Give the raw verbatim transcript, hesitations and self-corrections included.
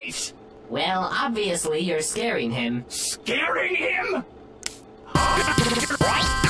Well, obviously you're scaring him. Scaring him? Huh?